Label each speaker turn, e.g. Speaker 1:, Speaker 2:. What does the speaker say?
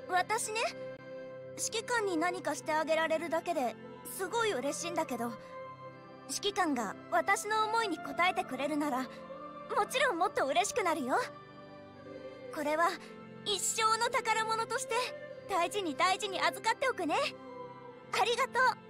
Speaker 1: 私ね、指揮官に何かしてあげられるだけですごい嬉しいんだけど、指揮官が私の思いに応えてくれるなら、もちろんもっと嬉しくなるよ。これは一生の宝物として大事に大事に預かっておくね。ありがとう。